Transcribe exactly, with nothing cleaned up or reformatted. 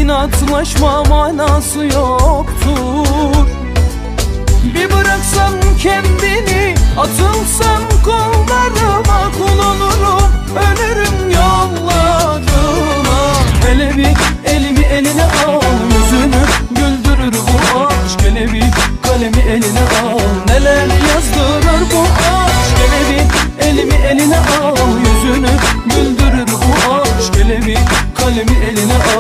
İnatlaşma manası yoktur. Bir bıraksam kendini, atılsam kollarıma, kul olurum, ölürüm yollarına. Hele bir elimi eline al, yüzünü güldürür bu aşk. Hele bir kalemi eline al, neler yazdırır bu aşk. Hele bir elimi eline al, yüzünü güldürür bu aşk. Hele bir kalemi eline al.